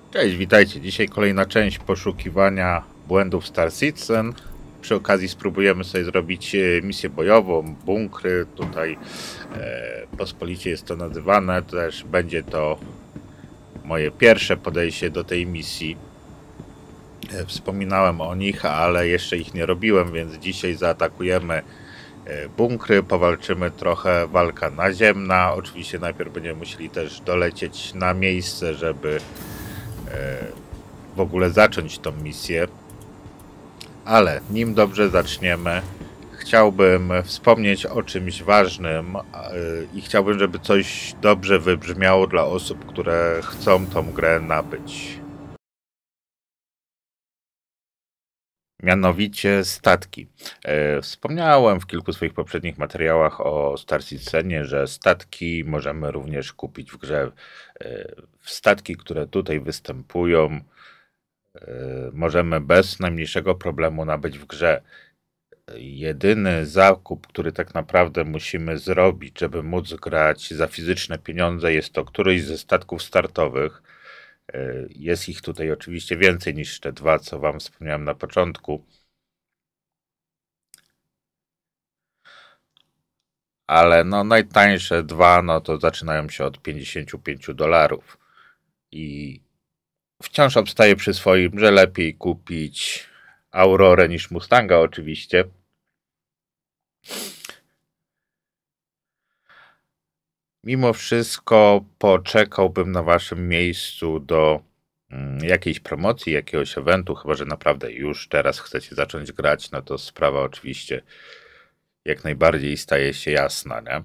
Cześć, witajcie. Dzisiaj kolejna część poszukiwania błędów Star Citizen. Przy okazji spróbujemy sobie zrobić misję bojową, bunkry. Tutaj pospolicie jest to nazywane. Też będzie to moje pierwsze podejście do tej misji. Wspominałem o nich, ale jeszcze ich nie robiłem, więc dzisiaj zaatakujemy bunkry, powalczymy trochę, walka naziemna. Oczywiście najpierw będziemy musieli też dolecieć na miejsce, żeby w ogóle zacząć tą misję. Ale nim dobrze zaczniemy, chciałbym wspomnieć o czymś ważnym i chciałbym, żeby coś dobrze wybrzmiało dla osób, które chcą tą grę nabyć. Mianowicie statki. Wspomniałem w kilku swoich poprzednich materiałach o Star Citizenie, że statki możemy również kupić w grze. Statki, które tutaj występują, możemy bez najmniejszego problemu nabyć w grze. Jedyny zakup, który tak naprawdę musimy zrobić, żeby móc grać za fizyczne pieniądze, jest to któryś ze statków startowych. Jest ich tutaj oczywiście więcej niż te dwa, co wam wspomniałem na początku. Ale no najtańsze dwa, no to zaczynają się od $55. I wciąż obstaję przy swoim, że lepiej kupić Aurorę niż Mustanga oczywiście. Mimo wszystko poczekałbym na waszym miejscu do jakiejś promocji, jakiegoś eventu, chyba że naprawdę już teraz chcecie zacząć grać, no to sprawa oczywiście jak najbardziej staje się jasna, nie?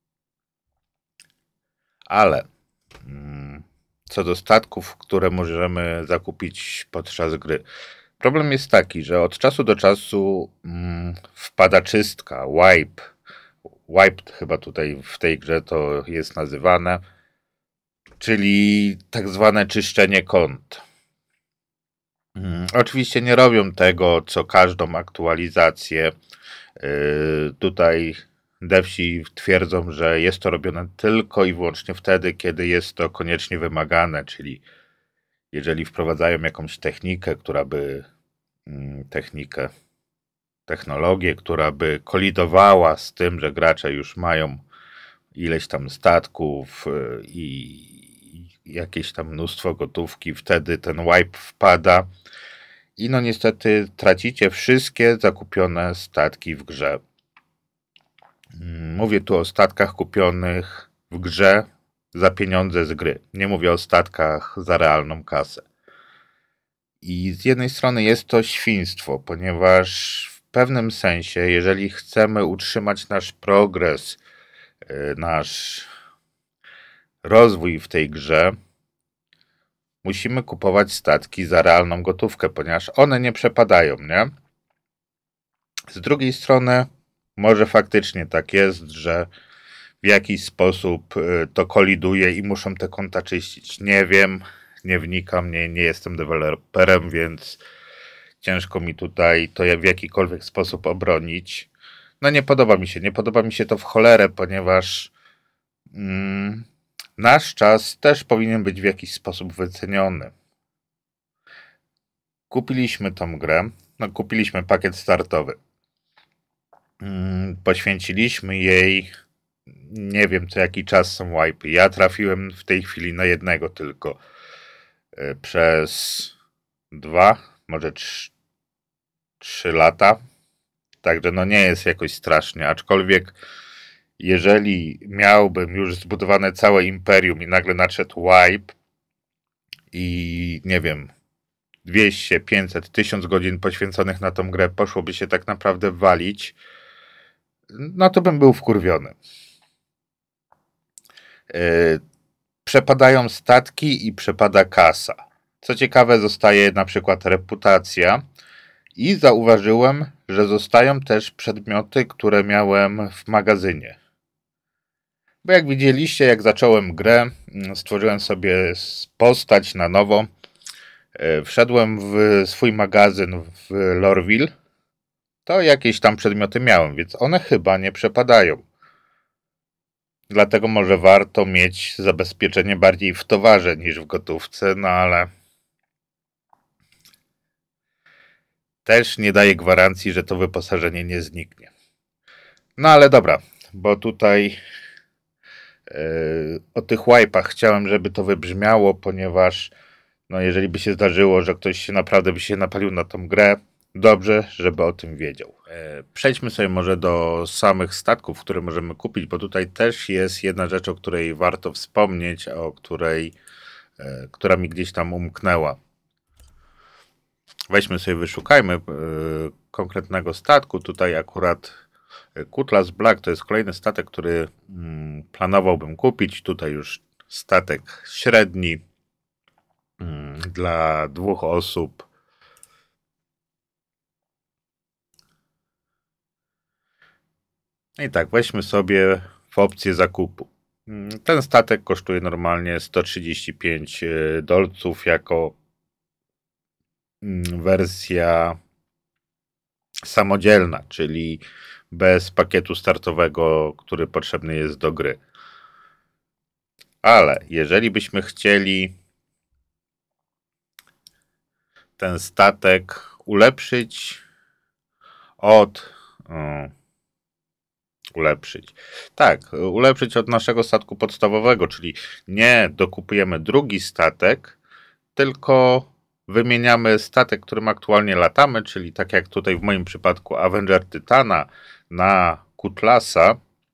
Ale co do statków, które możemy zakupić podczas gry. Problem jest taki, że od czasu do czasu wpada czystka, wipe. Wipe chyba tutaj w tej grze to jest nazywane, czyli tak zwane czyszczenie kont. Oczywiście nie robią tego co każdą aktualizację. Tutaj devsi twierdzą, że jest to robione tylko i wyłącznie wtedy, kiedy jest to koniecznie wymagane, czyli jeżeli wprowadzają jakąś technikę, która by technologię, która by kolidowała z tym, że gracze już mają ileś tam statków i jakieś tam mnóstwo gotówki, wtedy ten wipe wpada i no niestety tracicie wszystkie zakupione statki w grze. Mówię tu o statkach kupionych w grze za pieniądze z gry. Nie mówię o statkach za realną kasę. I z jednej strony jest to świństwo, ponieważ w pewnym sensie, jeżeli chcemy utrzymać nasz progres, nasz rozwój w tej grze, musimy kupować statki za realną gotówkę, ponieważ one nie przepadają, nie? Z drugiej strony, może faktycznie tak jest, że w jakiś sposób to koliduje i muszą te konta czyścić. Nie wiem, nie wnikam, nie jestem deweloperem, więc ciężko mi tutaj to w jakikolwiek sposób obronić. No nie podoba mi się to w cholerę, ponieważ nasz czas też powinien być w jakiś sposób wyceniony. Kupiliśmy tą grę, no kupiliśmy pakiet startowy. Poświęciliśmy jej, nie wiem co jaki czas są wipe'y. Ja trafiłem w tej chwili na jednego tylko. Przez 2, może 3 lata. Także no nie jest jakoś strasznie, aczkolwiek jeżeli miałbym już zbudowane całe imperium i nagle nadszedł wipe i nie wiem 200, 500, 1000 godzin poświęconych na tą grę poszłoby się tak naprawdę walić, no to bym był wkurwiony. Przepadają statki i przepada kasa. Co ciekawe, zostaje na przykład reputacja i zauważyłem, że zostają też przedmioty, które miałem w magazynie. Bo jak widzieliście, jak zacząłem grę, stworzyłem sobie postać na nowo, wszedłem w swój magazyn w Lorville, to jakieś tam przedmioty miałem, więc one chyba nie przepadają. Dlatego może warto mieć zabezpieczenie bardziej w towarze niż w gotówce, no ale też nie daje gwarancji, że to wyposażenie nie zniknie. No ale dobra, bo tutaj o tych wipe'ach chciałem, żeby to wybrzmiało, ponieważ no jeżeli by się zdarzyło, że ktoś się naprawdę by się napalił na tą grę, dobrze, żeby o tym wiedział. Przejdźmy sobie może do samych statków, które możemy kupić, bo tutaj też jest jedna rzecz, o której warto wspomnieć, która mi gdzieś tam umknęła. Weźmy sobie, wyszukajmy konkretnego statku. Tutaj akurat Cutlass Black to jest kolejny statek, który planowałbym kupić. Tutaj już statek średni dla 2 osób. I tak, weźmy sobie w opcję zakupu. Ten statek kosztuje normalnie 135 dolców jako wersja samodzielna, czyli bez pakietu startowego, który potrzebny jest do gry. Ale jeżeli byśmy chcieli ten statek ulepszyć ulepszyć od naszego statku podstawowego, czyli nie dokupujemy drugi statek, tylko wymieniamy statek, którym aktualnie latamy, czyli tak jak tutaj w moim przypadku Avenger Titana na Cutlassa.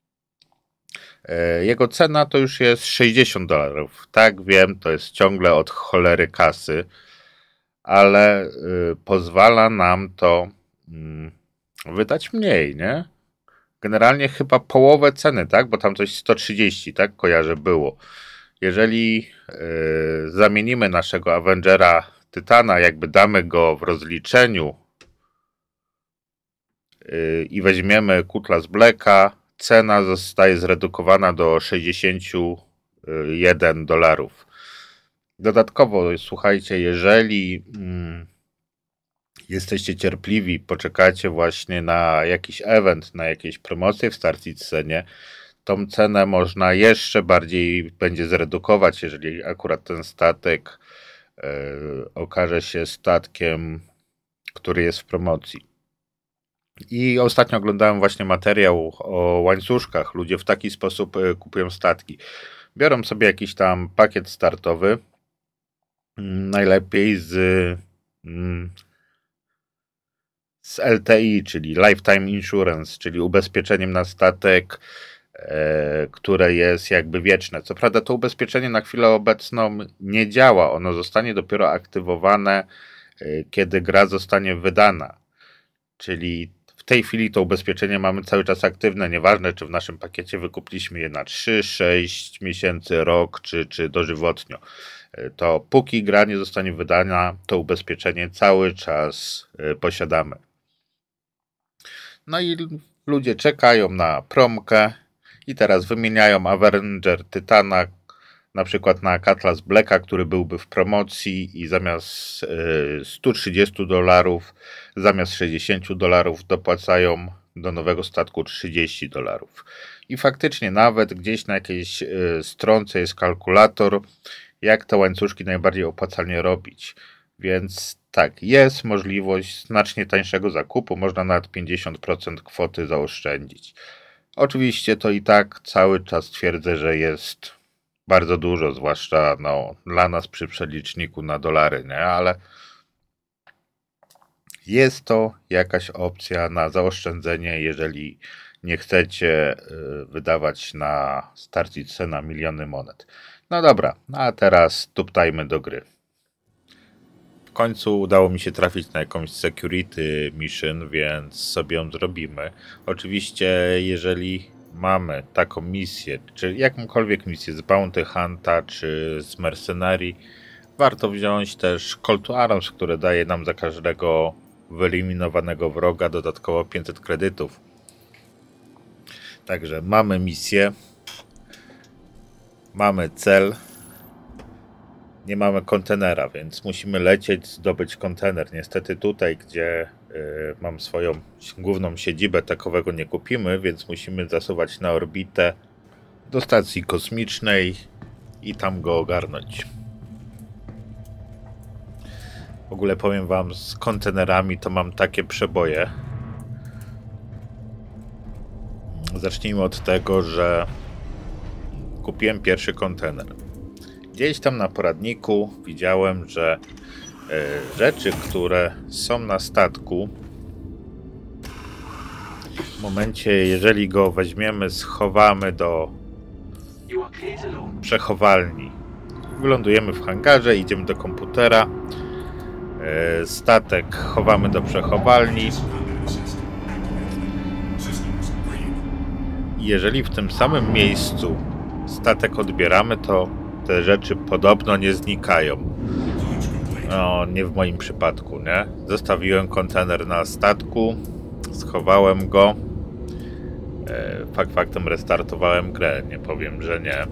Jego cena to już jest $60. Tak, wiem, to jest ciągle od cholery kasy, ale pozwala nam to wydać mniej, nie? Generalnie chyba połowę ceny, tak? Bo tam coś 130, tak? Kojarzę było. Jeżeli zamienimy naszego Avengera Tytana, jakby damy go w rozliczeniu i weźmiemy Cutlass Blacka, cena zostaje zredukowana do $61. Dodatkowo, słuchajcie, jeżeli jesteście cierpliwi, poczekacie właśnie na jakiś event, na jakieś promocje w Star Citizenie, tą cenę można jeszcze bardziej będzie zredukować, jeżeli akurat ten statek okaże się statkiem, który jest w promocji. I ostatnio oglądałem właśnie materiał o łańcuszkach. Ludzie w taki sposób kupują statki. Biorą sobie jakiś tam pakiet startowy, najlepiej z LTI, czyli Lifetime Insurance, czyli ubezpieczeniem na statek, które jest jakby wieczne. Co prawda to ubezpieczenie na chwilę obecną nie działa. Ono zostanie dopiero aktywowane, kiedy gra zostanie wydana. Czyli w tej chwili to ubezpieczenie mamy cały czas aktywne. Nieważne, czy w naszym pakiecie wykupiliśmy je na 3, 6 miesięcy, rok, czy dożywotnio. To póki gra nie zostanie wydana, to ubezpieczenie cały czas posiadamy. No i ludzie czekają na promkę i teraz wymieniają Avenger Titana na przykład na Cutlass Blacka, który byłby w promocji i zamiast $130, zamiast $60 dopłacają do nowego statku $30. I faktycznie nawet gdzieś na jakiejś stronce jest kalkulator, jak te łańcuszki najbardziej opłacalnie robić. Więc tak, jest możliwość znacznie tańszego zakupu, można nawet 50% kwoty zaoszczędzić. Oczywiście to i tak cały czas twierdzę, że jest bardzo dużo, zwłaszcza dla nas przy przeliczniku na dolary, nie? Ale jest to jakaś opcja na zaoszczędzenie, jeżeli nie chcecie wydawać na Star Citizena miliony monet. No dobra, a teraz tuptajmy do gry. W końcu udało mi się trafić na jakąś security mission, więc sobie ją zrobimy. Oczywiście, jeżeli mamy taką misję, czy jakąkolwiek misję z Bounty Hunta, czy z Mercenarii, warto wziąć też Call to Arms, które daje nam za każdego wyeliminowanego wroga dodatkowo 500 kredytów. Także mamy misję, mamy cel, nie mamy kontenera, więc musimy lecieć, zdobyć kontener. Niestety tutaj, gdzie mam swoją główną siedzibę, takowego nie kupimy, więc musimy zasuwać na orbitę do stacji kosmicznej i tam go ogarnąć. W ogóle powiem wam, z kontenerami to mam takie przeboje. Zacznijmy od tego, że kupiłem pierwszy kontener. Gdzieś tam na poradniku widziałem, że rzeczy, które są na statku, w momencie, jeżeli go weźmiemy, schowamy do przechowalni, wylądujemy w hangarze, idziemy do komputera, statek chowamy do przechowalni. Jeżeli w tym samym miejscu statek odbieramy, to te rzeczy podobno nie znikają. No, nie w moim przypadku, nie? Zostawiłem kontener na statku, schowałem go. Faktem restartowałem grę, nie powiem, że nie.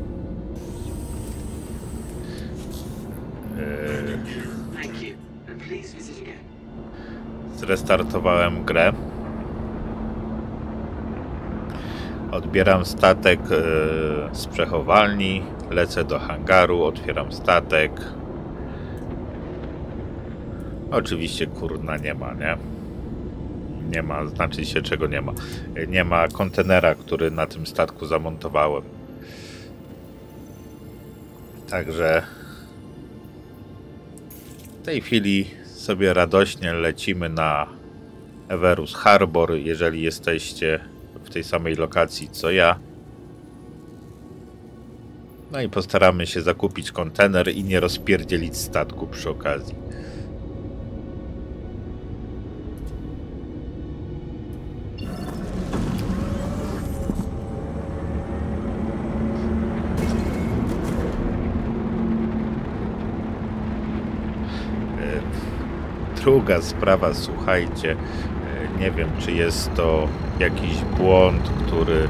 Zrestartowałem grę. Odbieram statek z przechowalni, lecę do hangaru, otwieram statek. Oczywiście kurna nie ma, nie? Nie ma, znaczy się czego nie ma. Nie ma kontenera, który na tym statku zamontowałem. Także w tej chwili sobie radośnie lecimy na Everus Harbor, jeżeli jesteście w tej samej lokacji co ja. No i postaramy się zakupić kontener i nie rozpierdzielić statku przy okazji. Druga sprawa, słuchajcie, nie wiem, czy jest to jakiś błąd, który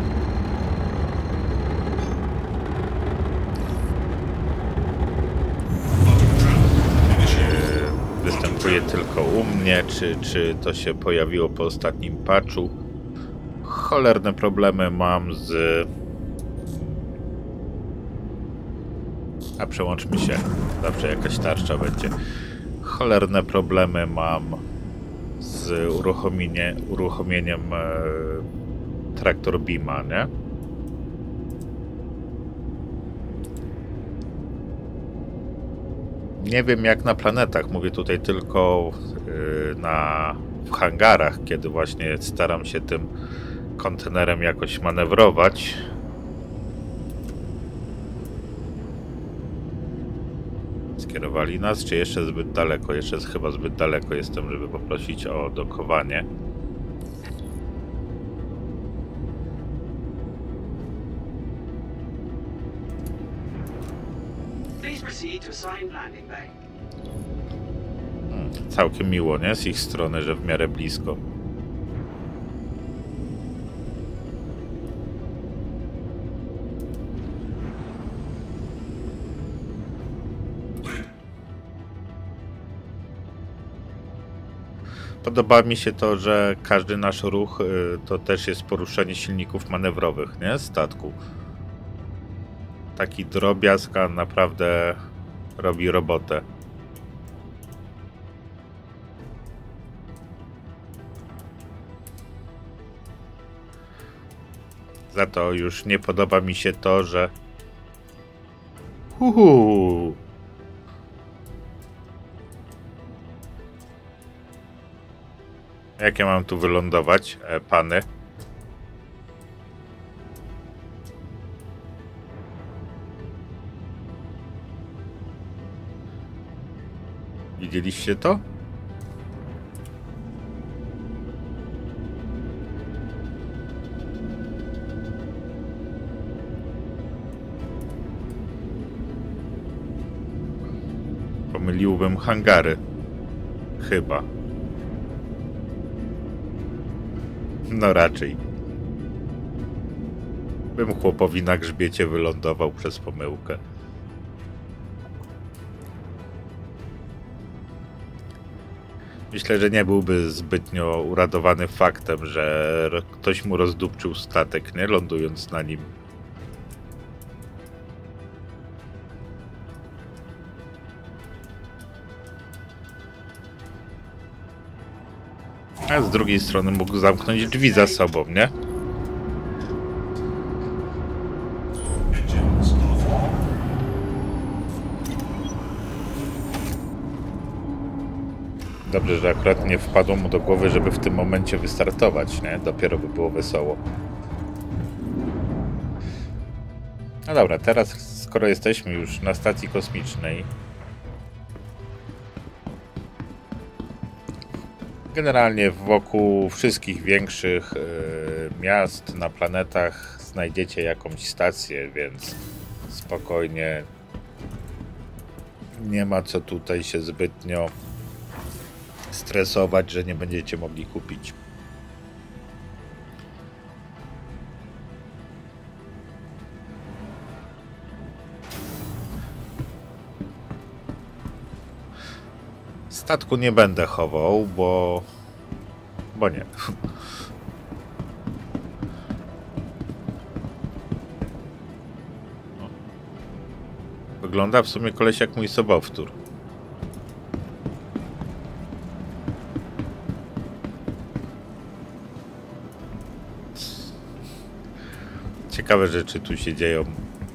występuje tylko u mnie, czy to się pojawiło po ostatnim patchu. Cholerne problemy mam z... A przełączmy się, zawsze jakaś tarcza będzie. Cholerne problemy mam z uruchomieniem traktor Beama, nie? Nie wiem jak na planetach, mówię tutaj tylko w hangarach, kiedy właśnie staram się tym kontenerem jakoś manewrować. Skierowali nas, czy jeszcze zbyt daleko? Jeszcze chyba zbyt daleko jestem, żeby poprosić o dokowanie. Całkiem miło, nie? Z ich strony, że w miarę blisko. Podoba mi się to, że każdy nasz ruch to też jest poruszenie silników manewrowych, nie? Statku. Taki drobiazg, a naprawdę robi robotę. Za to już nie podoba mi się to, że... Jak ja mam tu wylądować, pany? Widzieliście to? Pomyliłbym hangary. Chyba. No raczej. Bym chłopowi na grzbiecie wylądował przez pomyłkę. Myślę, że nie byłby zbytnio uradowany faktem, że ktoś mu rozdupczył statek, nie? Lądując na nim. A z drugiej strony mógł zamknąć drzwi za sobą, nie? Dobrze, że akurat nie wpadło mu do głowy, żeby w tym momencie wystartować, nie? Dopiero by było wesoło. No dobra, teraz skoro jesteśmy już na stacji kosmicznej, generalnie wokół wszystkich większych miast na planetach znajdziecie jakąś stację, więc spokojnie nie ma co tutaj się zbytnio stresować, że nie będziecie mogli kupić. Statku nie będę chował, bo nie. Wygląda w sumie koleś jak mój sobowtór. Ciekawe rzeczy tu się dzieją.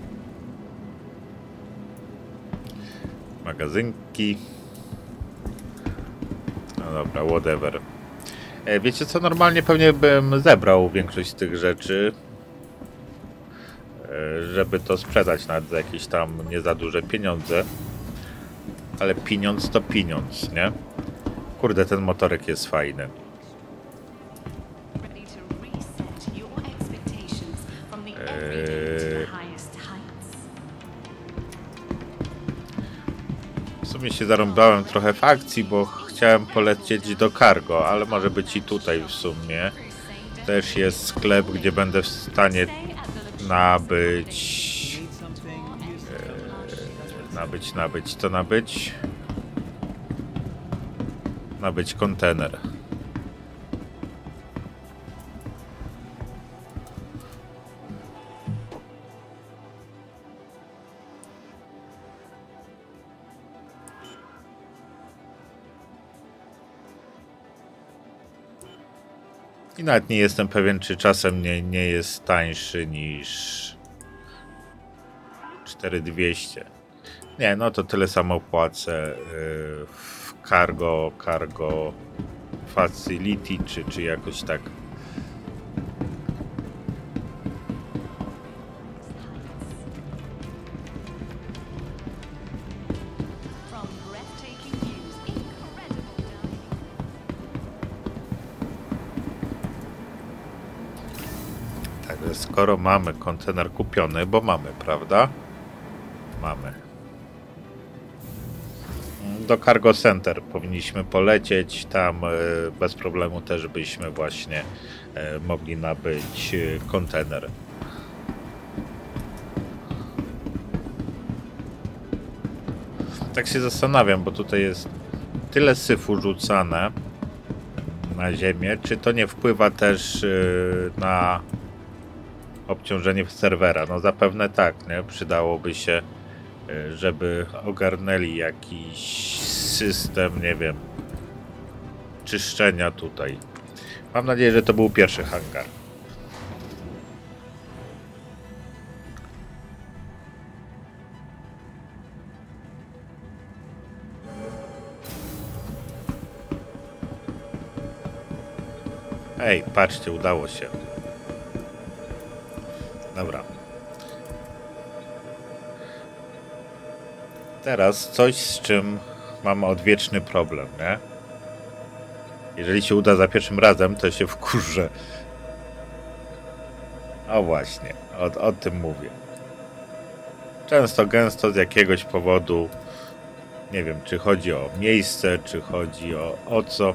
Magazynki. No dobra, whatever. Wiecie co, normalnie pewnie bym zebrał większość z tych rzeczy, żeby to sprzedać nawet za jakieś tam nie za duże pieniądze. Ale pieniądz to pieniądz, nie? Kurde, ten motorek jest fajny. W sumie się zarąbałem trochę w akcji, bo chciałem polecieć do cargo, ale może być i tutaj w sumie. Też jest sklep, gdzie będę w stanie nabyć... Nabyć kontener. I nawet nie jestem pewien, czy czasem nie jest tańszy niż 4200. Nie, no to tyle samo płacę w cargo facility, czy jakoś tak. Także skoro mamy kontener kupiony, bo mamy, prawda? Mamy. Do Cargo Center powinniśmy polecieć. Tam bez problemu też byśmy właśnie mogli nabyć kontener. Tak się zastanawiam, bo tutaj jest tyle syfu rzucane na ziemię. Czy to nie wpływa też na obciążenie serwera? No zapewne tak, nie? Przydałoby się, żeby ogarnęli jakiś system, nie wiem, czyszczenia tutaj. Mam nadzieję, że to był pierwszy hangar. Ej, patrzcie, udało się. Dobra. Teraz coś, z czym mamy odwieczny problem, nie? Jeżeli się uda za pierwszym razem, to się wkurzę. O właśnie, o tym mówię. Często, gęsto z jakiegoś powodu, nie wiem, czy chodzi o miejsce, czy chodzi o co,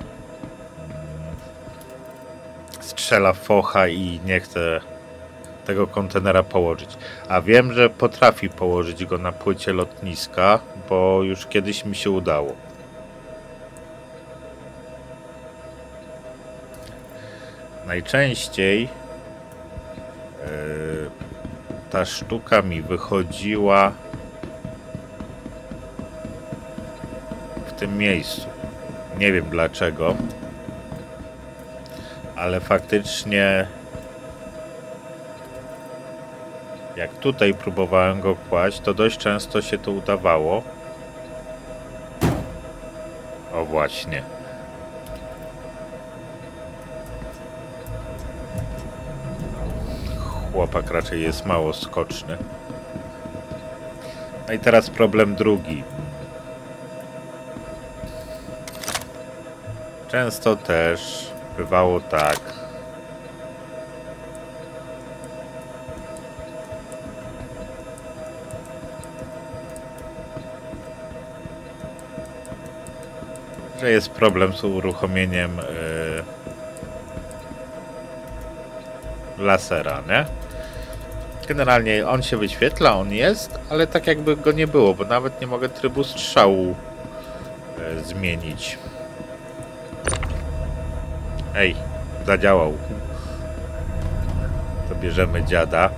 strzela focha i nie chce tego kontenera położyć. A wiem, że potrafi położyć go na płycie lotniska, bo już kiedyś mi się udało. Najczęściej ta sztuka mi wychodziła w tym miejscu. Nie wiem dlaczego. Ale faktycznie jak tutaj próbowałem go kłaść, to dość często się to udawało. O właśnie. Chłopak raczej jest mało skoczny. No i teraz problem drugi. Często też bywało tak, że jest problem z uruchomieniem lasera, nie? Generalnie on się wyświetla, on jest, ale tak jakby go nie było, bo nawet nie mogę trybu strzału zmienić. Ej, zadziałał. To bierzemy dziada.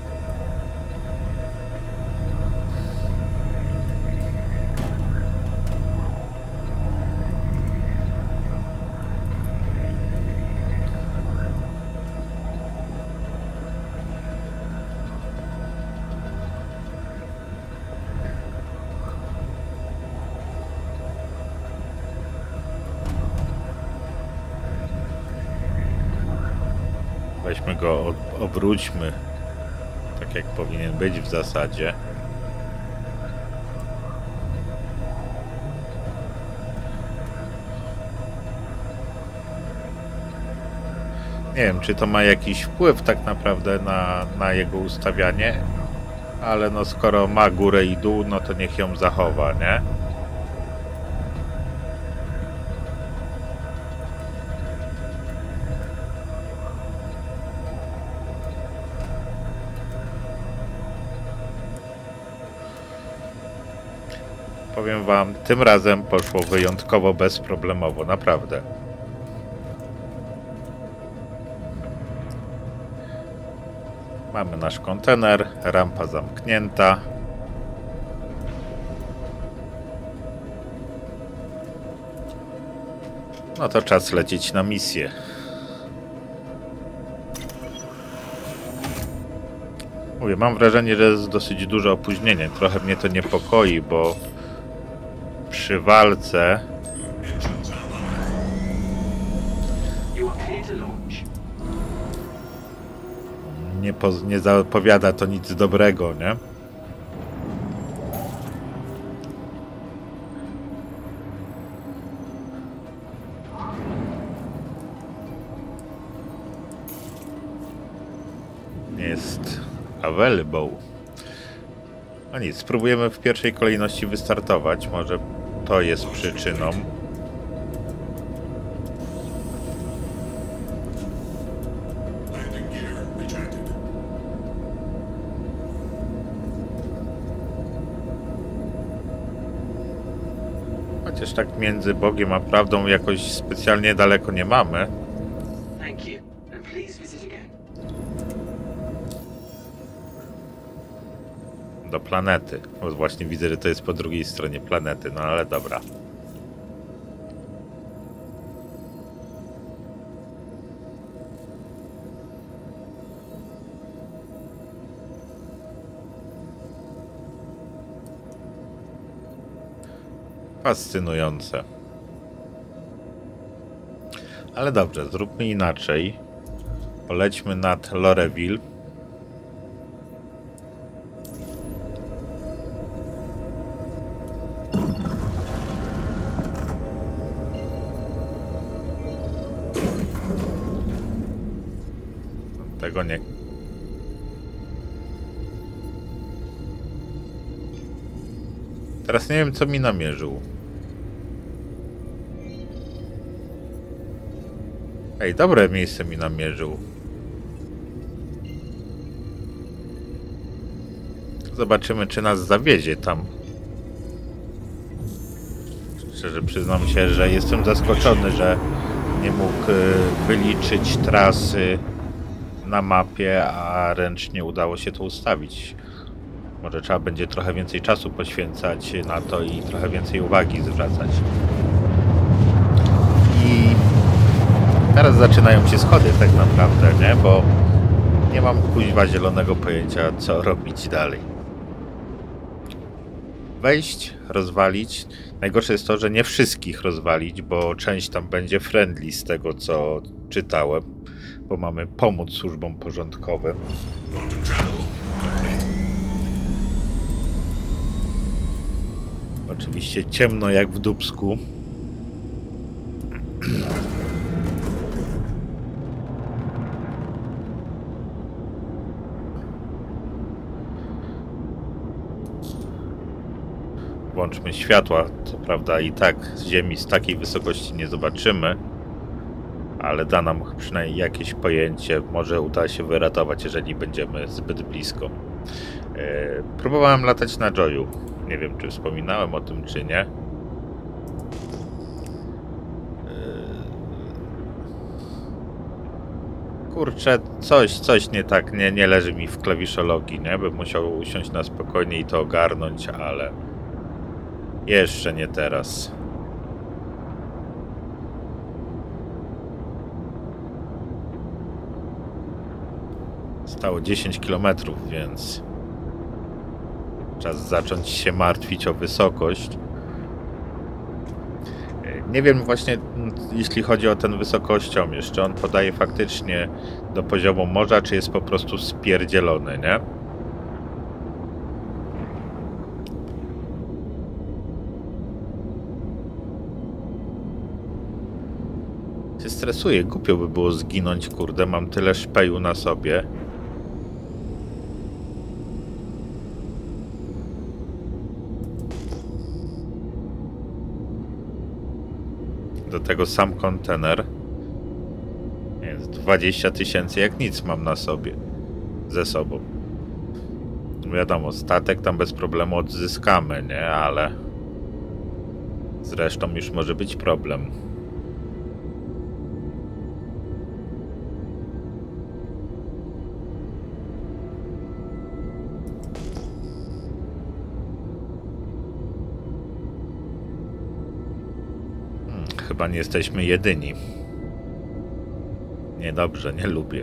Weźmy go, obróćmy tak jak powinien być w zasadzie. Nie wiem, czy to ma jakiś wpływ tak naprawdę na jego ustawianie, ale no skoro ma górę i dół, no to niech ją zachowa, nie? Powiem wam, tym razem poszło wyjątkowo bezproblemowo, naprawdę. Mamy nasz kontener, rampa zamknięta. No to czas lecieć na misję. Mówię, mam wrażenie, że jest dosyć duże opóźnienie. Trochę mnie to niepokoi, bo przy walce nie zapowiada to nic dobrego, nie? Nie jest available. No nic, spróbujemy w pierwszej kolejności wystartować. Może to jest przyczyną. Chociaż tak między Bogiem a prawdą jakoś specjalnie daleko nie mamy. Do planety. Bo właśnie widzę, że to jest po drugiej stronie planety, no ale dobra. Fascynujące. Ale dobrze, zróbmy inaczej. Polećmy nad Loreville. Tego nie... Teraz nie wiem, co mi namierzył. Ej, dobre miejsce mi namierzył. Zobaczymy, czy nas zawiezie tam. Szczerze przyznam się, że jestem zaskoczony, że nie mógł wyliczyć trasy na mapie, a ręcznie udało się to ustawić. Może trzeba będzie trochę więcej czasu poświęcać na to i trochę więcej uwagi zwracać. I Teraz zaczynają się schody tak naprawdę, nie? Bo nie mam kuźwa zielonego pojęcia, co robić dalej. Wejść, rozwalić. Najgorsze jest to, że nie wszystkich rozwalić, bo część tam będzie friendly z tego, co czytałem, bo mamy pomóc służbom porządkowym. Oczywiście ciemno jak w dupsku. Włączmy światła. Co prawda i tak z ziemi z takiej wysokości nie zobaczymy, ale da nam przynajmniej jakieś pojęcie. Może uda się wyratować, jeżeli będziemy zbyt blisko. Próbowałem latać na Joyu. Nie wiem, czy wspominałem o tym, czy nie. Kurczę, coś nie tak, nie leży mi w klawiszologii, nie? Bym musiał usiąść na spokojnie i to ogarnąć, ale jeszcze nie teraz. Stało 10 km, więc czas zacząć się martwić o wysokość. Nie wiem właśnie, jeśli chodzi o ten wysokościomierz, czy on podaje faktycznie do poziomu morza, czy jest po prostu spierdzielony, nie? Się stresuję, głupio by było zginąć, kurde, mam tyle szpeju na sobie. Do tego sam kontener. Jest 20 000 jak nic mam na sobie. Ze sobą. Wiadomo, statek tam bez problemu odzyskamy, nie? Ale z resztą już może być problem. Chyba nie jesteśmy jedyni. Niedobrze, nie lubię.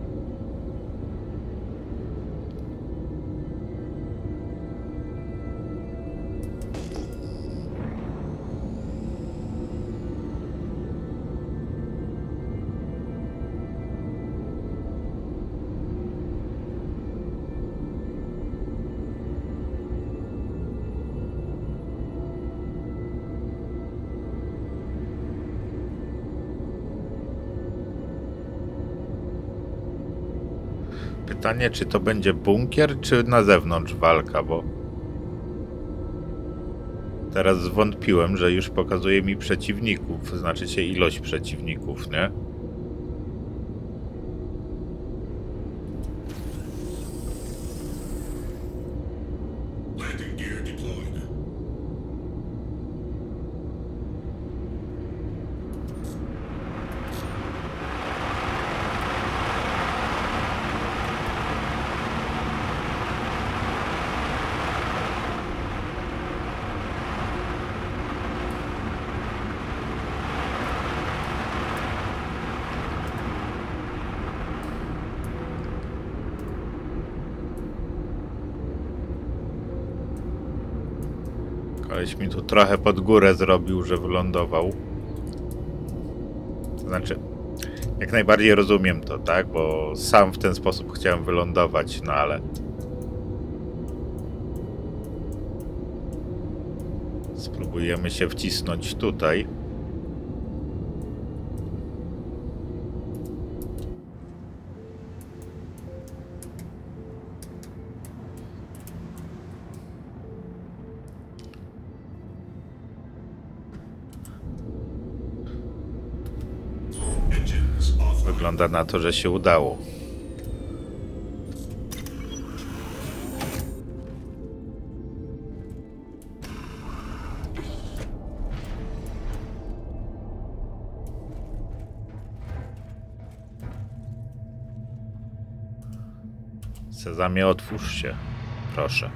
Pytanie, czy to będzie bunkier, czy na zewnątrz walka, bo teraz zwątpiłem, że już pokazuje mi przeciwników, znaczy się ilość przeciwników, nie? Koleś mi tu trochę pod górę zrobił, że wylądował. To znaczy, jak najbardziej rozumiem to, tak? Bo sam w ten sposób chciałem wylądować, no ale... Spróbujemy się wcisnąć tutaj. Wygląda na to, że się udało. Sezamie, otwórz się, proszę.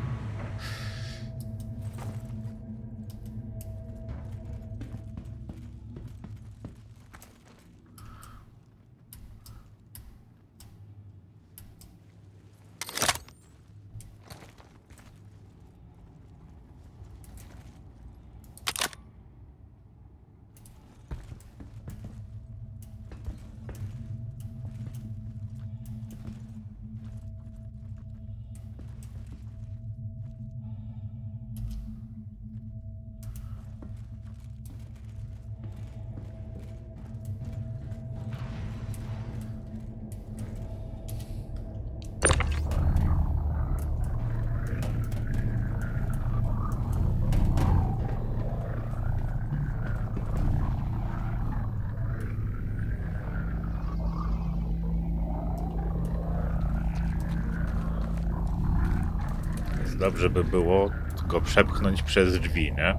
Dobrze by było go przepchnąć przez drzwi, nie?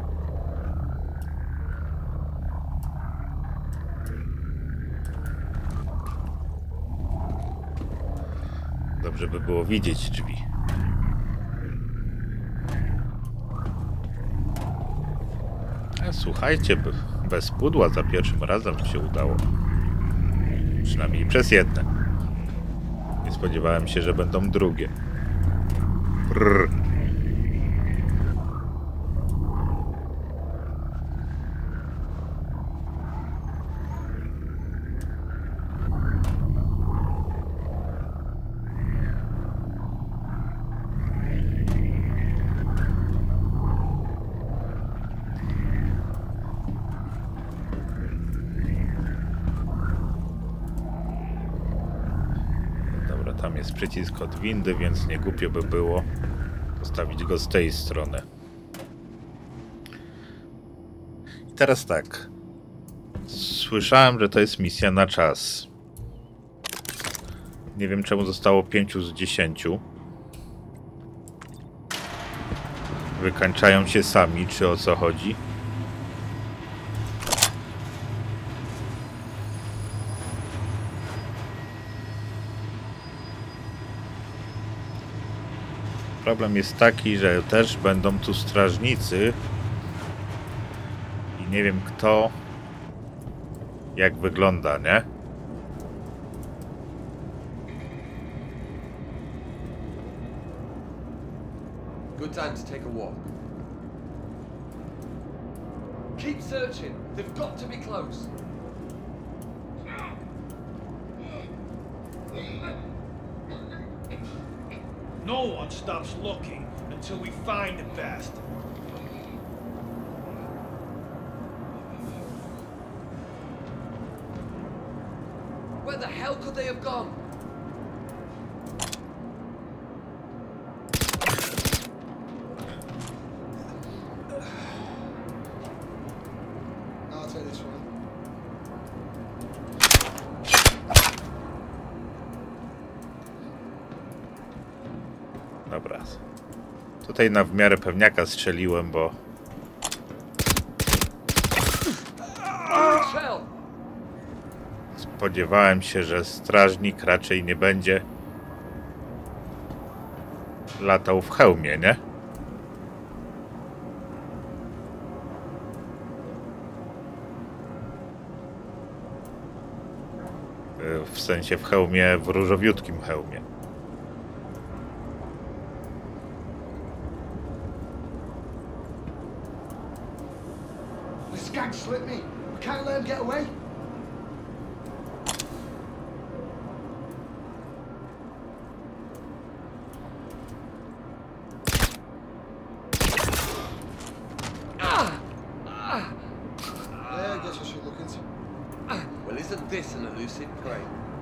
Dobrze by było widzieć drzwi. Słuchajcie, bez pudła za pierwszym razem się udało. Przynajmniej przez jedne. Nie spodziewałem się, że będą drugie. Brrr. Tam jest przycisk od windy, więc nie głupio by było postawić go z tej strony. I teraz tak. Słyszałem, że to jest misja na czas. Nie wiem, czemu zostało 5 z 10. Wykańczają się sami, czy o co chodzi? Problem jest taki, że też będą tu strażnicy i nie wiem kto, jak wygląda, nie? Good time to take a walk. Keep searching. They've got to be close. No one stops looking until we find the bastard. Where the hell could they have gone? I'll take this one. Dobra. Tutaj na w miarę pewniaka strzeliłem, bo... Spodziewałem się, że strażnik raczej nie będzie latał w hełmie, nie? W sensie w hełmie, w różowiutkim hełmie. The skag slipped me. We can't let him get away. Yeah, I guess I should look into. Well, isn't this an elusive prey?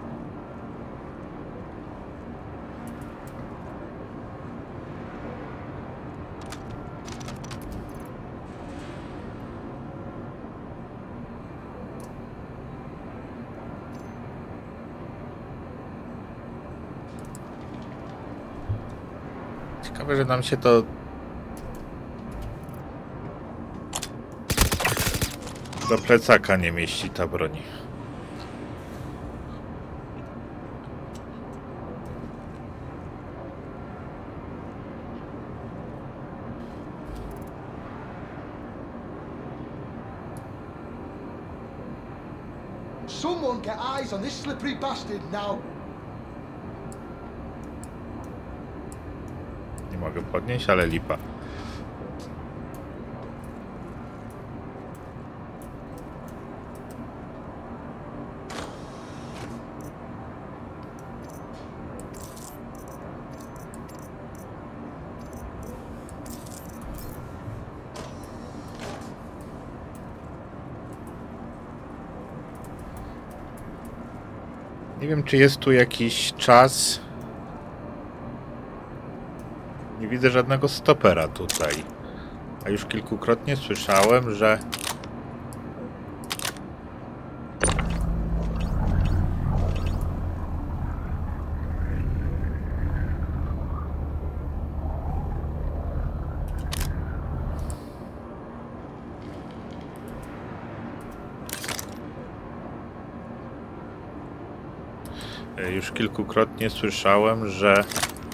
Ciekawe, że nam się to do plecaka nie mieści, ta broń. Someone get eyes on this slippery bastard now. Nie mogę podnieść, ale lipa. Nie wiem, czy jest tu jakiś czas. Nie widzę żadnego stopera tutaj. A już kilkukrotnie słyszałem, że Już kilkukrotnie słyszałem, że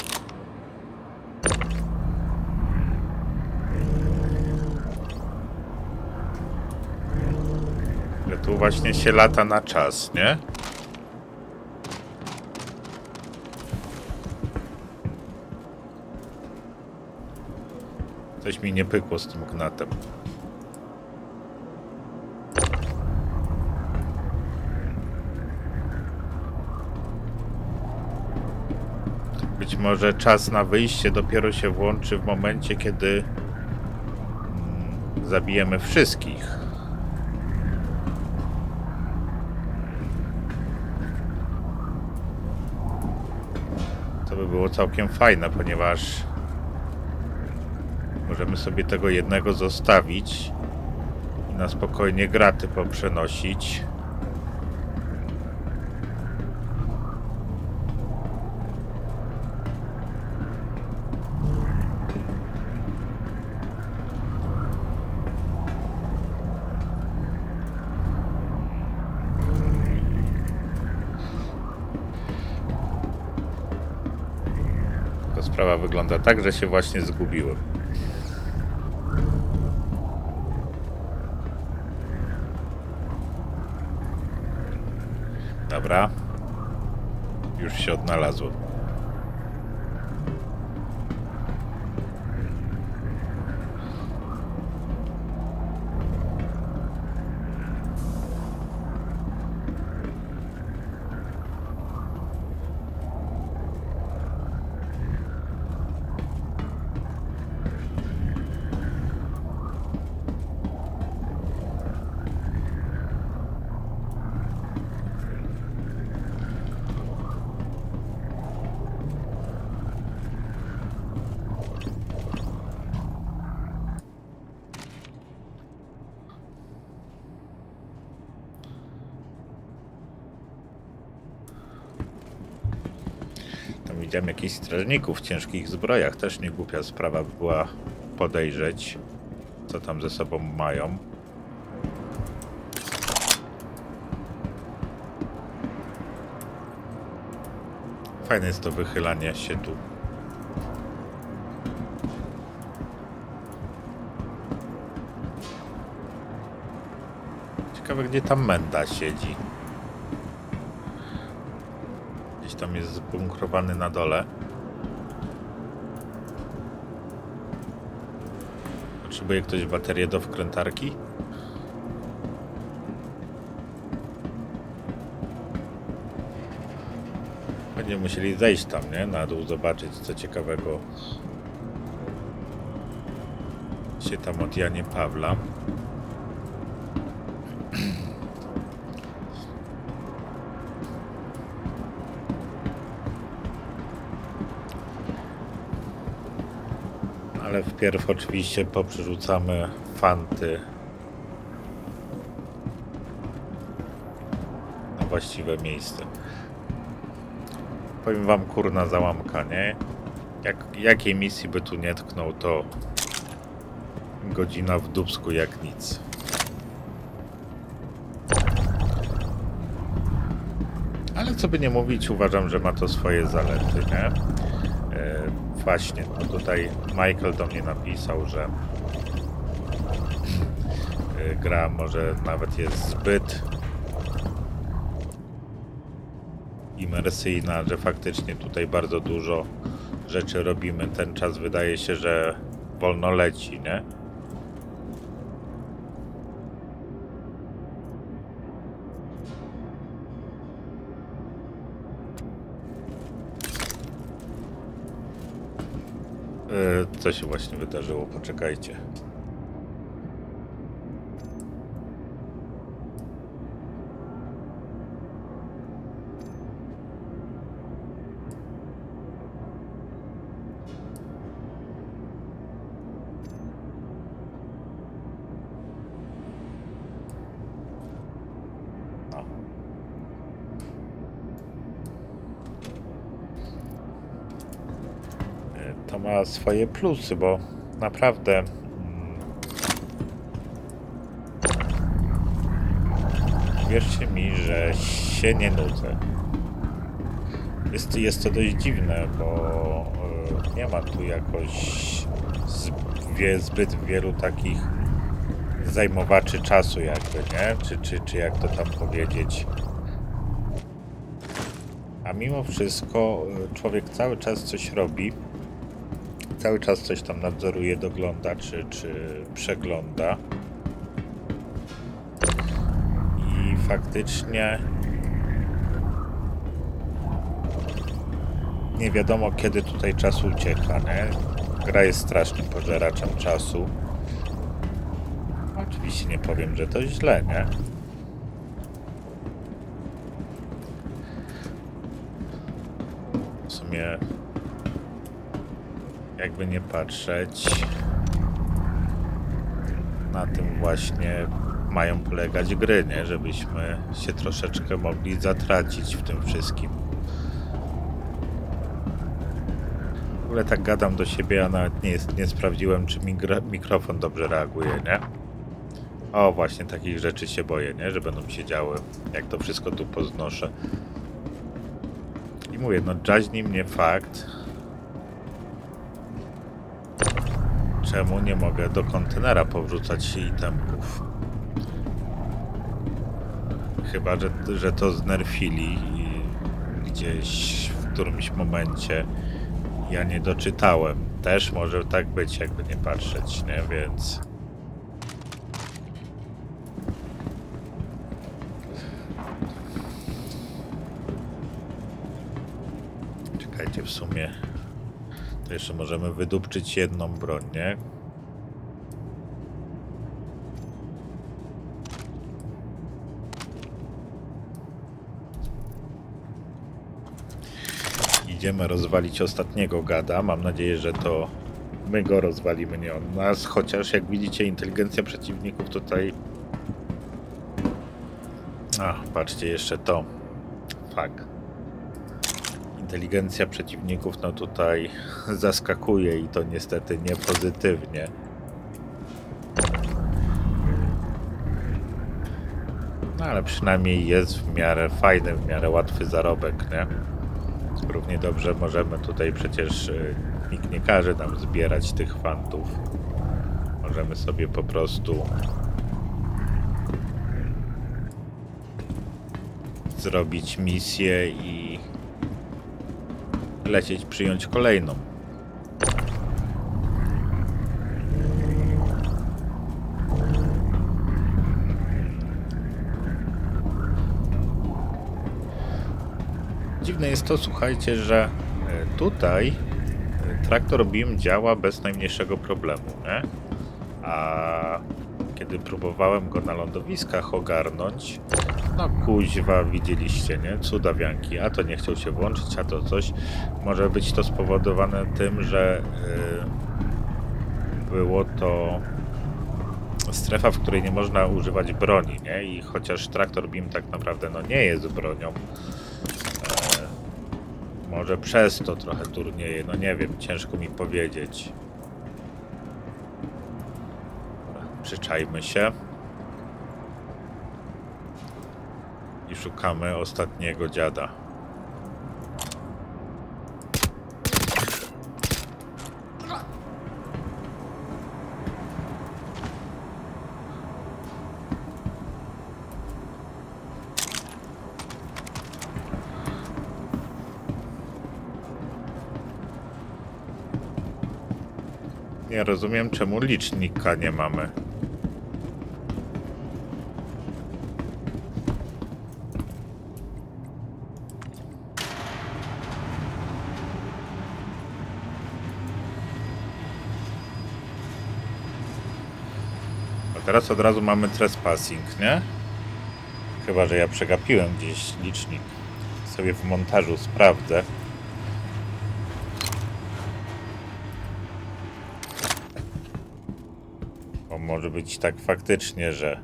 tu właśnie się lata na czas, nie? Coś mi nie pykło z tym gnatem. Być może czas na wyjście dopiero się włączy w momencie, kiedy zabijemy wszystkich. To by było całkiem fajne, ponieważ możemy sobie tego jednego zostawić i na spokojnie graty poprzenosić. Sprawa wygląda tak, że się właśnie zgubiłem. Dobra. Już się odnalazłem. Widziałem jakichś strażników w ciężkich zbrojach. Też nie głupia sprawa była podejrzeć, co tam ze sobą mają. Fajne jest to wychylanie się tu. Ciekawe, gdzie tam Menda siedzi. Tam jest zbunkrowany na dole. Potrzebuje ktoś baterię do wkrętarki? Będziemy musieli zejść tam, nie? Na dół, zobaczyć, co ciekawego się tam od Janie Pawla. Ale wpierw oczywiście poprzerzucamy fanty na właściwe miejsce. Powiem wam, kurna załamka, nie? Jakiej misji by tu nie tknął, to godzina w dupsku jak nic. Ale co by nie mówić, uważam, że ma to swoje zalety, nie? Właśnie, no tutaj Michael do mnie napisał, że gra może nawet jest zbyt imersyjna, że faktycznie tutaj bardzo dużo rzeczy robimy. Ten czas wydaje się, że wolno leci, nie? Co się właśnie wydarzyło? Poczekajcie. To ma swoje plusy, bo naprawdę wierzcie mi, że się nie nudzę. Jest to dość dziwne, bo nie ma tu jakoś zbyt wielu takich zajmowaczy czasu jakby, nie? Czy jak to tam powiedzieć. A mimo wszystko człowiek cały czas coś robi. Cały czas coś tam nadzoruje, dogląda, czy przegląda. I faktycznie nie wiadomo, kiedy tutaj czas ucieka, nie? Gra jest strasznym pożeraczem czasu. Oczywiście nie powiem, że to źle, nie? W sumie jakby nie patrzeć, na tym właśnie mają polegać gry, nie? Żebyśmy się troszeczkę mogli zatracić w tym wszystkim. W ogóle tak gadam do siebie, a nawet nie sprawdziłem, czy mikrofon dobrze reaguje, nie? O, właśnie takich rzeczy się boję, nie? Że będą się działy, jak to wszystko tu poznoszę. I mówię, no dżaźni mnie fakt, czemu nie mogę do kontenera powrzucać itemków. Chyba, że to znerfili gdzieś w którymś momencie. Ja nie doczytałem. Też może tak być, jakby nie patrzeć, nie? Więc... Czekajcie, w sumie to jeszcze możemy wydupczyć jedną broń, nie? Idziemy rozwalić ostatniego gada. Mam nadzieję, że to my go rozwalimy, nie on nas. Chociaż jak widzicie, inteligencja przeciwników tutaj... patrzcie, jeszcze to. Fuck. Inteligencja przeciwników no tutaj zaskakuje i to niestety nie pozytywnie. No ale przynajmniej jest w miarę fajny, w miarę łatwy zarobek, nie? Równie dobrze możemy tutaj przecież nikt nie każe nam zbierać tych fantów. Możemy sobie po prostu zrobić misję i lecieć, przyjąć kolejną. Dziwne jest to, słuchajcie, że tutaj traktor BIM działa bez najmniejszego problemu, nie? A kiedy próbowałem go na lądowiskach ogarnąć, no kuźwa, widzieliście, nie? Cudawianki, a to nie chciał się włączyć, a to coś. Może być to spowodowane tym, że było to strefa, w której nie można używać broni, nie? I chociaż traktor BIM tak naprawdę no nie jest bronią, może przez to trochę turnieje, no nie wiem, ciężko mi powiedzieć. Przyczajmy się. I szukamy ostatniego dziada. Nie rozumiem, czemu licznika nie mamy. A teraz od razu mamy trespassing, nie? Chyba że ja przegapiłem gdzieś licznik. Sobie w montażu sprawdzę. Bo może być tak faktycznie, że...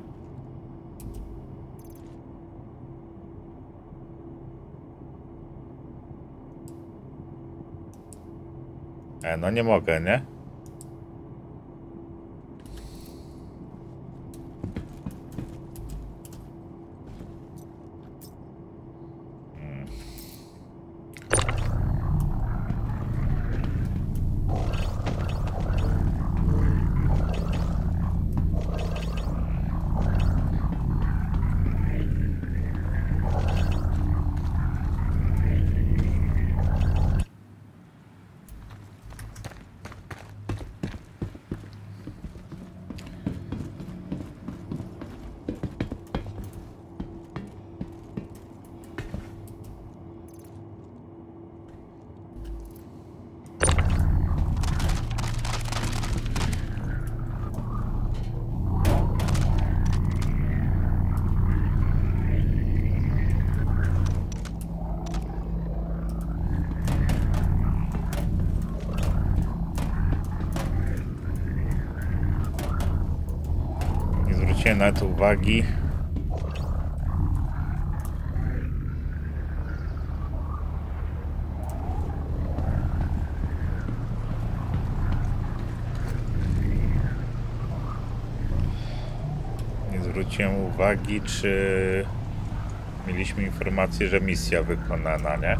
no nie mogę, nie? zwróciłem nawet uwagi. Nie zwróciłem uwagi, czy mieliśmy informację, że misja wykonana, nie?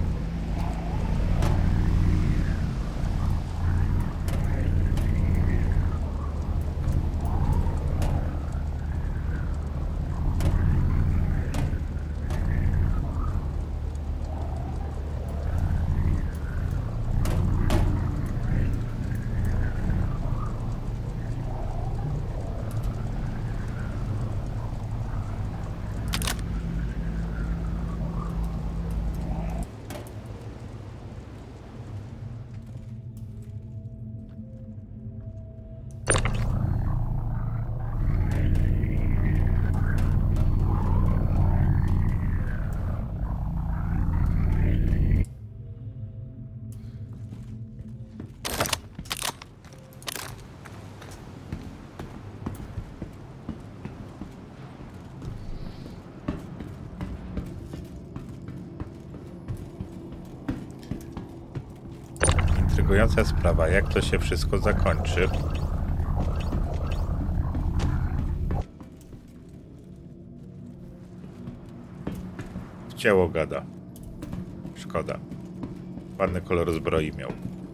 Intrygująca sprawa, jak to się wszystko zakończy. Wcięło gada. Szkoda. Ładny kolor zbroi miał.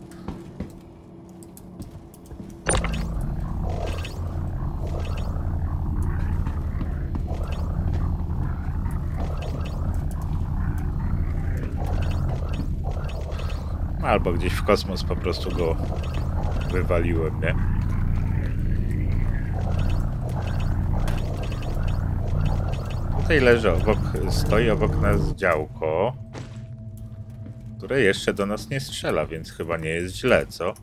Albo gdzieś w kosmos po prostu go wywaliłem, nie? Tutaj leży stoi obok nas działko, które jeszcze do nas nie strzela, więc chyba nie jest źle, co?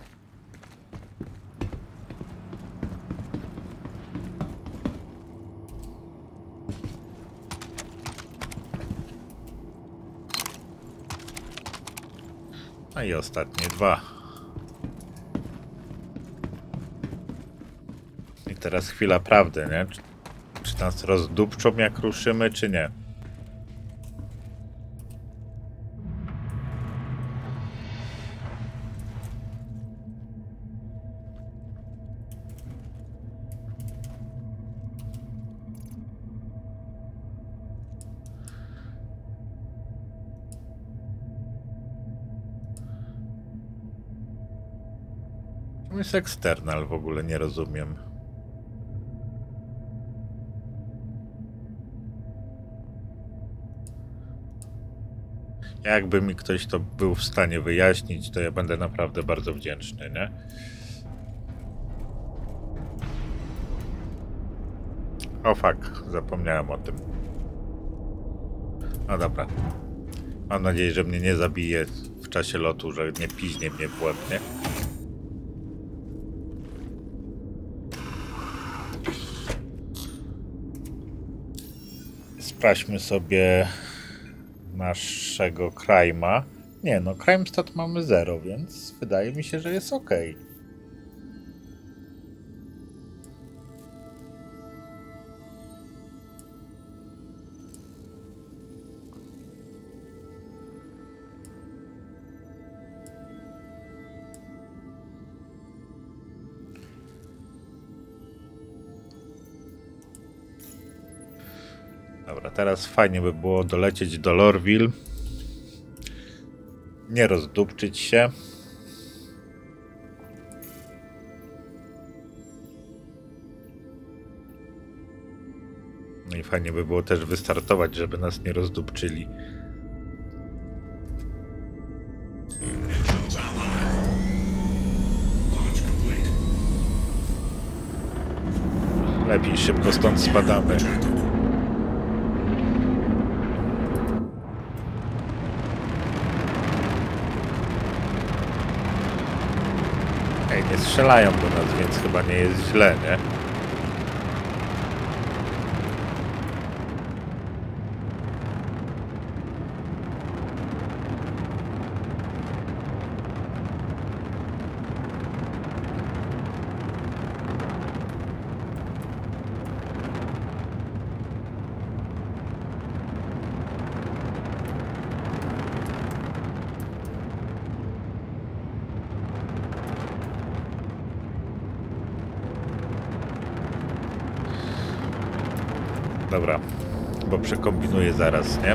No i ostatnie dwa. I teraz chwila prawdy, nie? Czy nas rozdupczą jak ruszymy, czy nie? To jest eksternal, w ogóle nie rozumiem. Jakby mi ktoś to był w stanie wyjaśnić, to ja będę naprawdę bardzo wdzięczny, nie? O fuck, zapomniałem o tym. No dobra. Mam nadzieję, że mnie nie zabije w czasie lotu, że nie piźnie mnie w łeb, nie? Sprawdźmy sobie naszego Crime'a. Nie, no Crime Stat mamy 0, więc wydaje mi się, że jest ok. Dobra, teraz fajnie by było dolecieć do Lorville. Nie rozdupczyć się. No i fajnie by było też wystartować, żeby nas nie rozdupczyli. Lepiej szybko stąd spadamy. Ej, nie strzelają do nas, więc chyba nie jest źle, nie? Dobra, bo przekombinuję zaraz, nie?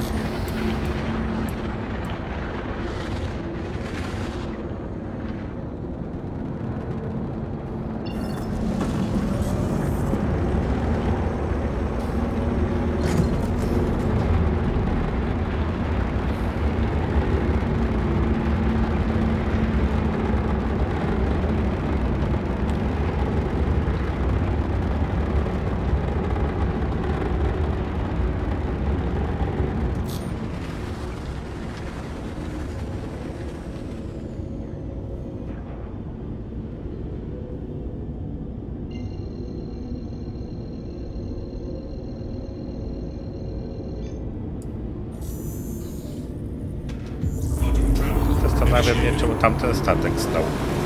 Zastanawiam się, czemu tamten statek stał.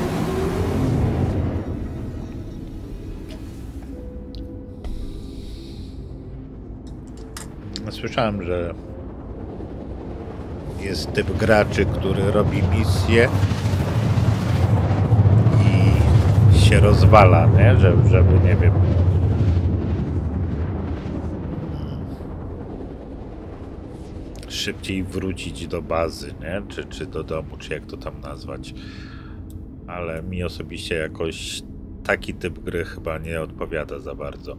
Słyszałem, że jest typ graczy, który robi misję i się rozwala, nie? Żeby nie wiem, szybciej wrócić do bazy, nie? Czy do domu, czy jak to tam nazwać. Ale mi osobiście jakoś taki typ gry chyba nie odpowiada za bardzo.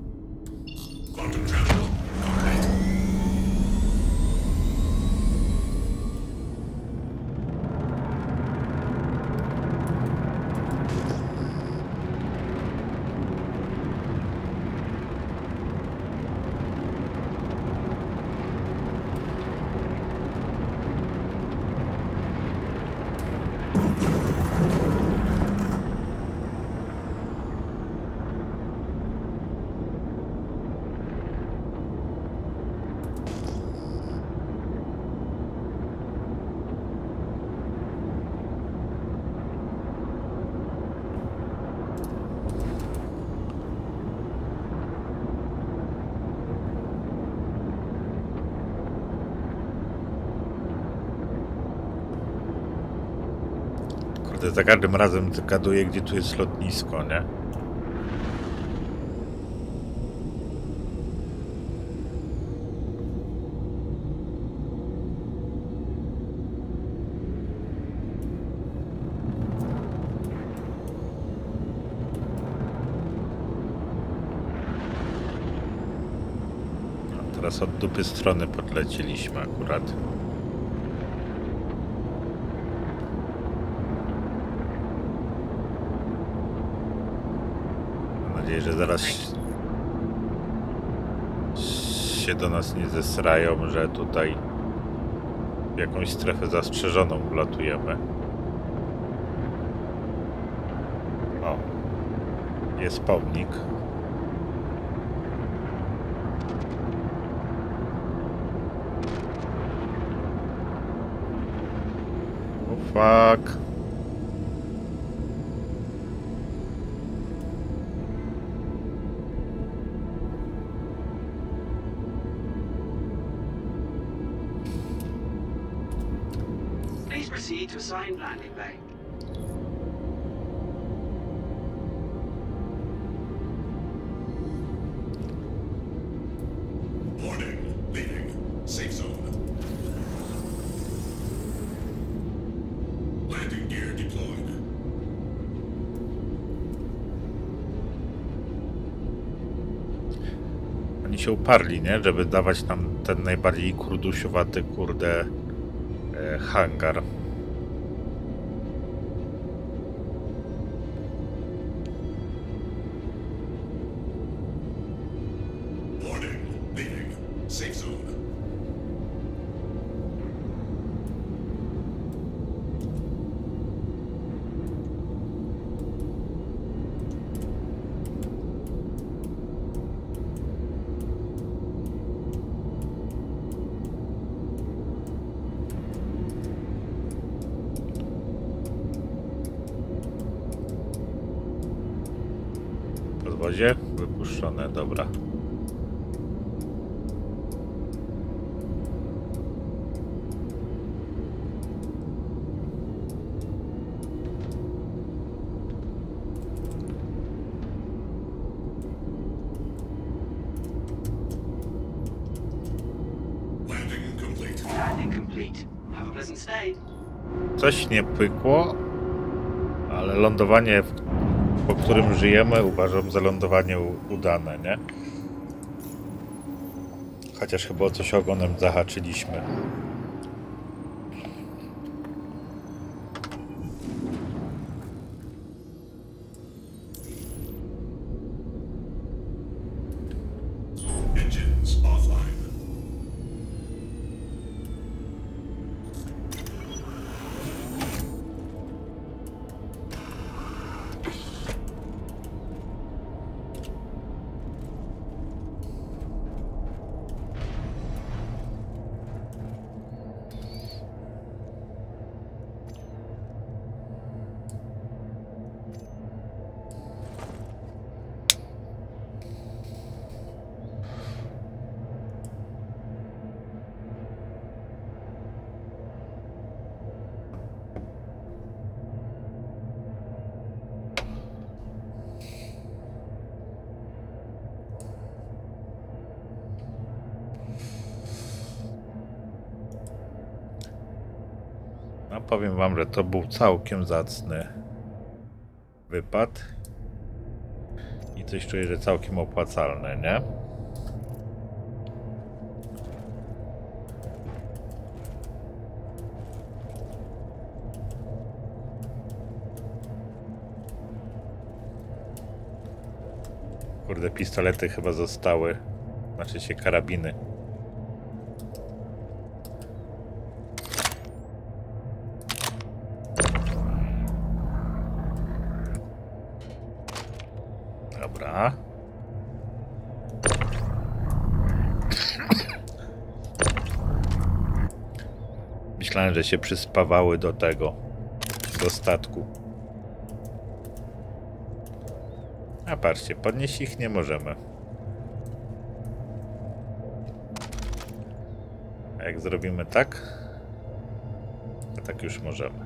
Za każdym razem zgaduję, gdzie tu jest lotnisko, nie? A teraz od dupy strony podleciliśmy akurat. Że zaraz się do nas nie zesrają, że tutaj w jakąś strefę zastrzeżoną wlatujemy. O, jest pomnik. O fuck. Proceed to assigned landing bay. Warning, leaving. Safe zone. Landing gear deployed. Oni się uparli, nie? Żeby dawać nam ten najbardziej kurdusiowaty, kurde, hangar. Safe zone. Podwozie wypuszczone, dobra. complete. Have a pleasant stay. Coś nie pykło, ale lądowanie, po którym żyjemy, uważam za lądowanie udane, nie? Chociaż chyba o coś ogonem zahaczyliśmy. Engines offline. No, powiem wam, że to był całkiem zacny wypad i coś czuję, że całkiem opłacalny, nie? Kurde, pistolety chyba zostały, znaczy się karabiny. Dobra. Myślałem, że się przyspawały do tego, do statku. A patrzcie, podnieść ich nie możemy. A jak zrobimy tak, to tak już możemy.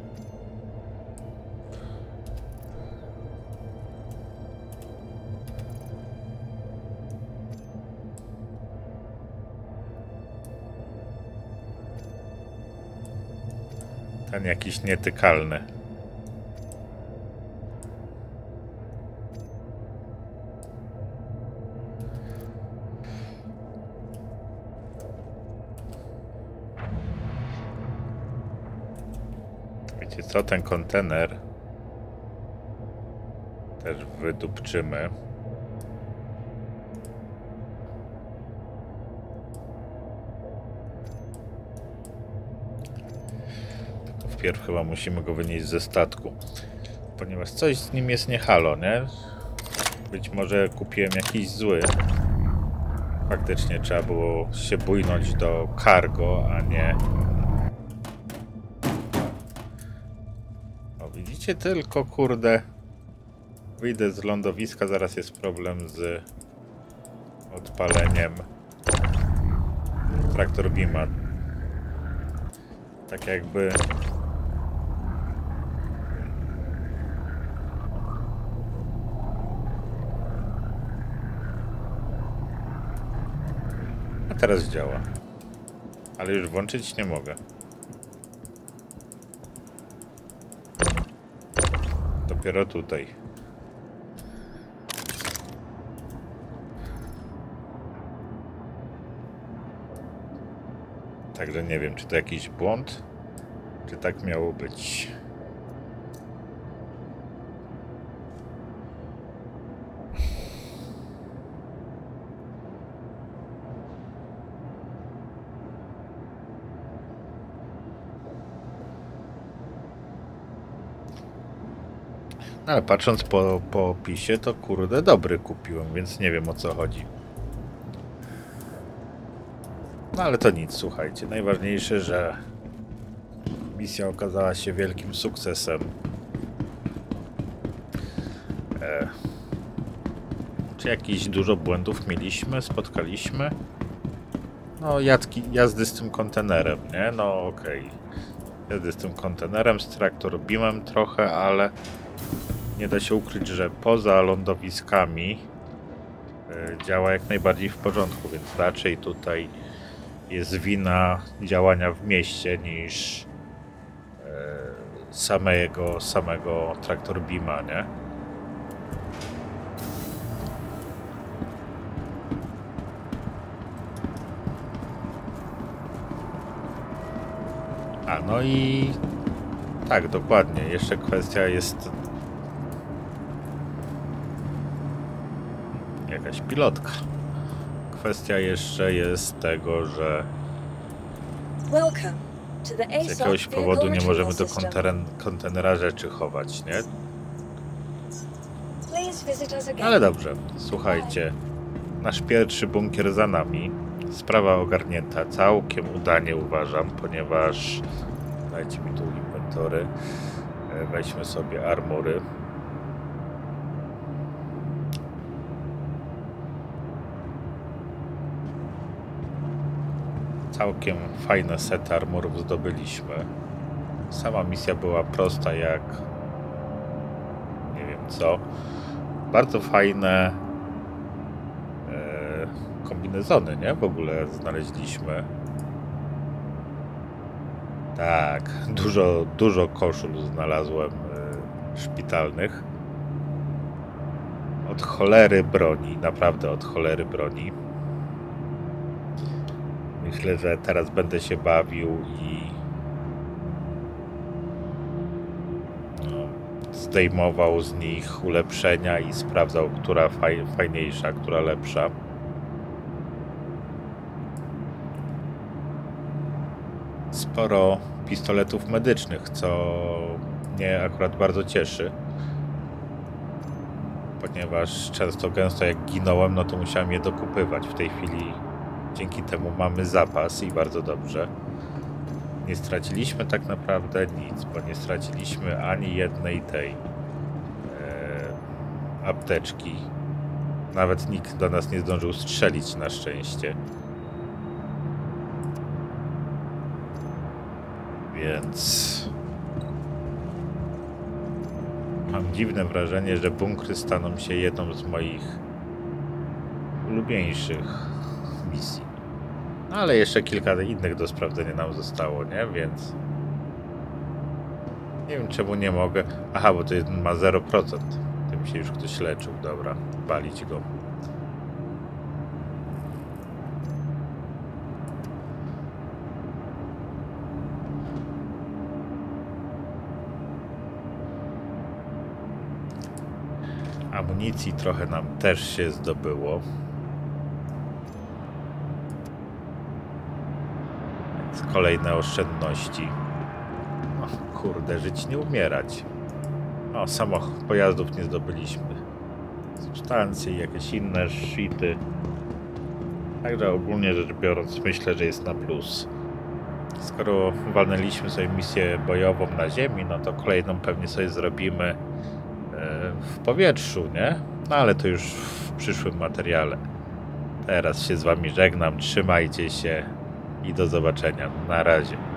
Ten jakiś nietykalny. Wiecie co? Ten kontener też wydupczymy. Wpierw chyba musimy go wynieść ze statku, ponieważ coś z nim jest nie halo, nie? Być może kupiłem jakiś zły. Faktycznie trzeba było się bujnąć do cargo, a nie... O, widzicie tylko, kurde, wyjdę z lądowiska, zaraz jest problem z odpaleniem traktor beama. Tak jakby... A teraz działa. Ale już włączyć nie mogę. Dopiero tutaj. Także nie wiem, czy to jakiś błąd, czy tak miało być. No ale patrząc po opisie, to kurde dobry kupiłem, więc nie wiem, o co chodzi. No ale to nic, słuchajcie. Najważniejsze, że misja okazała się wielkim sukcesem. Czy jakieś dużo błędów mieliśmy, spotkaliśmy? No jazdy z tym kontenerem, nie? No okej. Jazdy z tym kontenerem, z traktor beamem trochę, ale nie da się ukryć, że poza lądowiskami działa jak najbardziej w porządku, więc raczej tutaj jest wina działania w mieście niż samego Traktor Beama, nie? A no i tak, dokładnie. Jeszcze kwestia jest jakaś pilotka. Kwestia jeszcze jest tego, że z jakiegoś powodu nie możemy do kontenera rzeczy chować, nie? Ale dobrze, słuchajcie. Nasz pierwszy bunkier za nami. Sprawa ogarnięta. Całkiem udanie uważam, ponieważ... Dajcie mi tu inwentory. Weźmy sobie armory. Całkiem fajne sety armorów zdobyliśmy. Sama misja była prosta jak... nie wiem co. Bardzo fajne kombinezony, nie? W ogóle znaleźliśmy. Tak, dużo koszul znalazłem szpitalnych. Od cholery broni, naprawdę od cholery broni. Myślę, że teraz będę się bawił i zdejmował z nich ulepszenia i sprawdzał, która fajniejsza, która lepsza. Sporo pistoletów medycznych, co mnie akurat bardzo cieszy. Ponieważ gęsto jak ginąłem, no to musiałem je dokupywać. W tej chwili dzięki temu mamy zapas i bardzo dobrze. Nie straciliśmy tak naprawdę nic, bo nie straciliśmy ani jednej tej apteczki. Nawet nikt do nas nie zdążył strzelić na szczęście. Więc mam dziwne wrażenie, że bunkry staną się jedną z moich ulubieńszych misji. No, ale jeszcze kilka innych do sprawdzenia nam zostało, nie? Więc nie wiem, czemu nie mogę. Aha, bo to jeden ma 0%. Tym się już ktoś leczył. Dobra, palić go. Amunicji trochę nam też się zdobyło. Więc kolejne oszczędności. O kurde, żyć nie umierać. O, pojazdów nie zdobyliśmy. Substancje i jakieś inne shity. Także ogólnie rzecz biorąc myślę, że jest na plus. Skoro walnęliśmy sobie misję bojową na ziemi, no to kolejną pewnie sobie zrobimy w powietrzu, nie? No ale to już w przyszłym materiale. Teraz się z wami żegnam, trzymajcie się i do zobaczenia. Na razie.